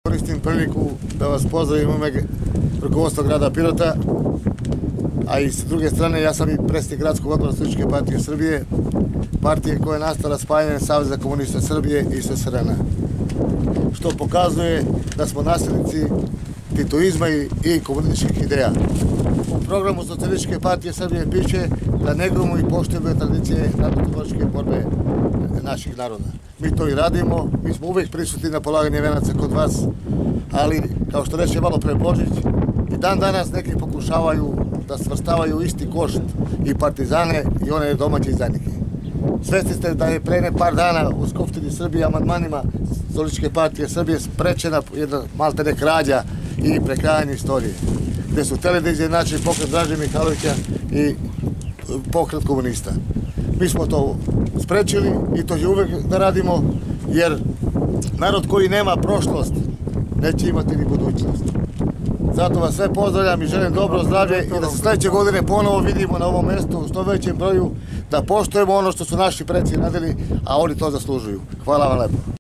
Koristim priliku da vas pozdravim u ime rukovodstva grada Pirota, a i s druge strane ja sam i predsjednik gradskog odbora Socijalističke partije Srbije, partije koja je nastala spajanjem Saveza komunista Srbije i SSRN, što pokazuje da smo nasljednici titoizma i komunističkih ideja. U programu Socijalističke partije Srbije piše da negujemo i poštujemo tradicije narodnooslobodilačke borbe naših naroda. Mi to i radimo, mi smo uvijek prisutni na polaganje venaca kod vas, ali kao što reče malo pre Božić, i dan danas neki pokušavaju da svrstavaju isti koš i partizane i one domaće izdajnike. Svesni ste da je pre par dana u Skupštini Srbije amandmanima Socijalističke partije Srbije sprečena jedna maltene krađa i prekrajanje istorije, gde su hteli da izjednače pokret Draže Mihajlovića i pokret komunista. Mi smo to sprečili i to će uvek da radimo, jer narod koji nema prošlost neće imati ni budućnost. Zato vas sve pozdravljam i želim dobro zdravlje i da se sledeće godine ponovo vidimo na ovom mestu u što većem broju, da poštujemo ono što su naši preci radili, a oni to zaslužuju. Hvala vam lepo.